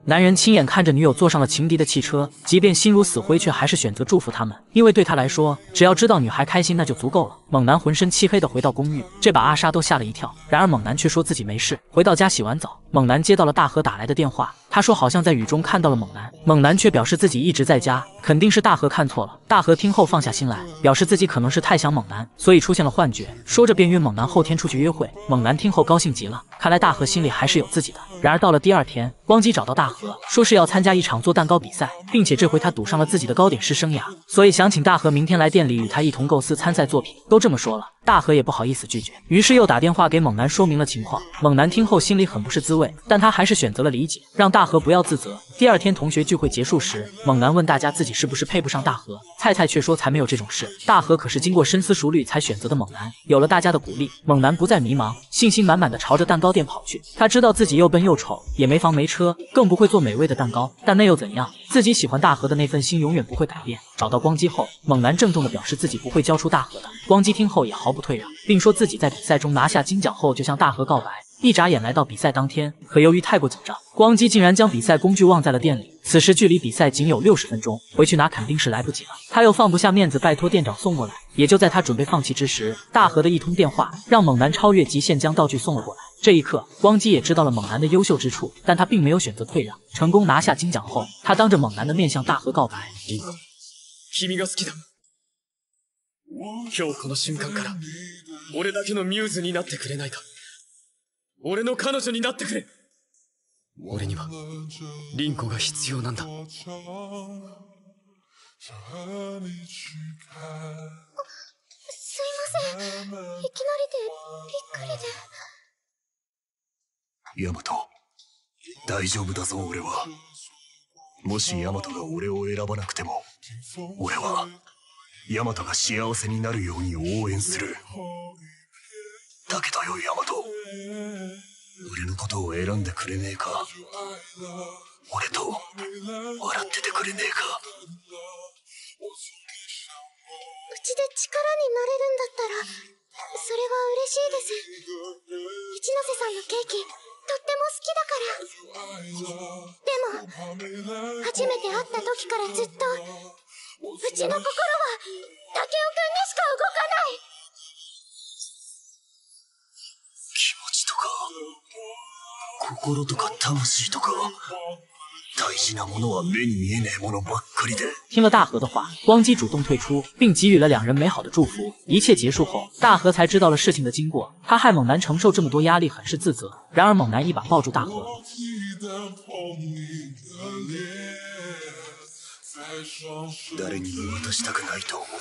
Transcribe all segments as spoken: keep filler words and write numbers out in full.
男人亲眼看着女友坐上了情敌的汽车，即便心如死灰，却还是选择祝福他们，因为对他来说，只要知道女孩开心，那就足够了。猛男浑身漆黑的回到公寓，这把阿莎都吓了一跳。然而猛男却说自己没事。回到家洗完澡，猛男接到了大河打来的电话，他说好像在雨中看到了猛男，猛男却表示自己一直在家，肯定是大河看错了。大河听后放下心来，表示自己可能是太想猛男，所以出现了幻觉，说着便约猛男后天出去约会。猛男听后高兴极了，看来大河心里还是有自己的。然而到了第二天，光基找到大河，说是要参加一场做蛋糕比赛，并且这回他赌上了自己的糕点师生涯，所以想请大河明天来店里与他一同构思参赛作品。都这么说了，大河也不好意思拒绝，于是又打电话给猛男说明了情况。猛男听后心里很不是滋味，但他还是选择了理解，让大河不要自责。第二天同学聚会结束时，猛男问大家自己是不是配不上大河，菜菜却说才没有这种事，大河可是经过深思熟虑才选择的猛男。有了大家的鼓励，猛男不再迷茫，信心满满的朝着蛋糕店跑去。他知道自己又笨又丑，也没房没车，更不会做美味的蛋糕，但那又怎样？自己喜欢大河的那份心永远不会改变。找到光基后，猛男郑重地表示自己不会交出大河的。光基听后也毫不退让，并说自己在比赛中拿下金奖后就向大河告白。一眨眼来到比赛当天，可由于太过紧张，光基竟然将比赛工具忘在了店里。此时距离比赛仅有六十分钟，回去拿肯定是来不及了。他又放不下面子，拜托店长送过来。也就在他准备放弃之时，大河的一通电话让猛男超越极限，将道具送了过来。这一刻，光基也知道了猛男的优秀之处，但他并没有选择退让。成功拿下金奖后，他当着猛男的面向大河告白。 君が好きだ。今日この瞬間から俺だけのミューズになってくれないか。俺の彼女になってくれ。俺には凛子が必要なんだ。 すいません、いきなりでびっくりで。 ヤマト、大丈夫だぞ俺は。もしヤマトが俺を選ばなくても、俺はヤマトが幸せになるように応援する。だけどよヤマト、俺のことを選んでくれねえか。俺と笑っててくれねえか。 うちで力になれるんだったらそれは嬉しいです。一ノ瀬さんのケーキとっても好きだから。でも初めて会った時からずっとうちの心はタケオくんにしか動かない。 気持ちとか心とか魂とか大事なものは目に見えねえものばっかりで。 听了大河的话，光基主动退出，并给予了两人美好的祝福。一切结束后，大河才知道了事情的经过。他害猛男承受这么多压力，很是自责。然而猛男一把抱住大河。 誰にも渡したくないと思った。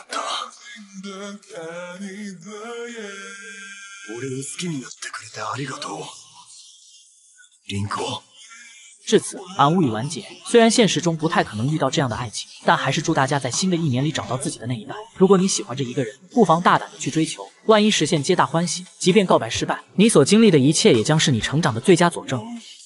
俺を好きになってくれてありがとう、凛子。 至此，俺无语完结。虽然现实中不太可能遇到这样的爱情，但还是祝大家在新的一年里找到自己的那一半。如果你喜欢这一个人，不妨大胆的去追求，万一实现皆大欢喜。即便告白失败，你所经历的一切也将是你成长的最佳佐证。